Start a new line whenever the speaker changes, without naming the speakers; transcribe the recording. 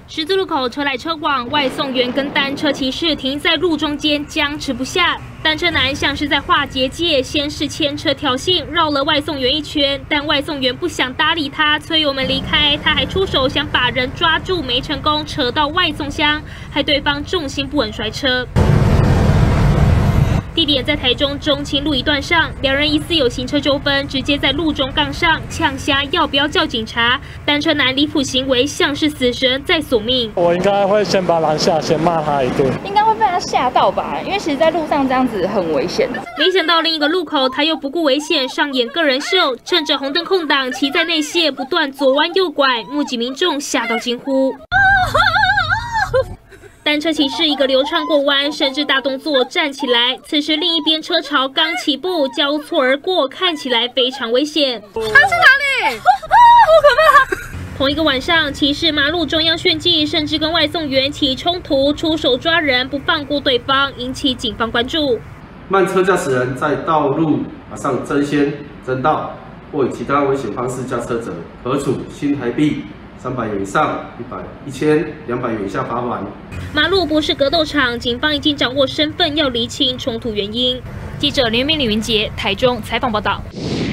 十字路口车来车往，外送员跟单车骑士停在路中间僵持不下。单车男像是在画结界，先是牵车挑衅，绕了外送员一圈，但外送员不想搭理他，催我们离开。他还出手想把人抓住，没成功，扯到外送箱，害对方重心不稳摔车。 地点在台中中清路一段上，两人疑似有行车纠纷，直接在路中杠上呛瞎，要不要叫警察？单车男离谱行为像是死神在索命。
我应该会先把他拦下，先骂他一顿。
应该会被他吓到吧？因为其实在路上这样子很危险的。
没想到另一个路口他又不顾危险上演个人秀，趁着红灯空档骑在内线不断左弯右拐，目击民众吓到惊呼。 单车骑士一个流畅过弯，甚至大动作站起来。此时另一边车潮刚起步，交错而过，看起来非常危险。
他去哪里？好可怕！
同一个晚上，骑士马路中央炫技，甚至跟外送员起冲突，出手抓人，不放过对方，引起警方关注。
慢车驾驶人在道路上争先争道，或以其他危险方式驾车者，可处新台币300元以上1200元以下罚款。
马路不是格斗场，警方已经掌握身份，要厘清冲突原因。记者林元明、李云杰，台中采访报道。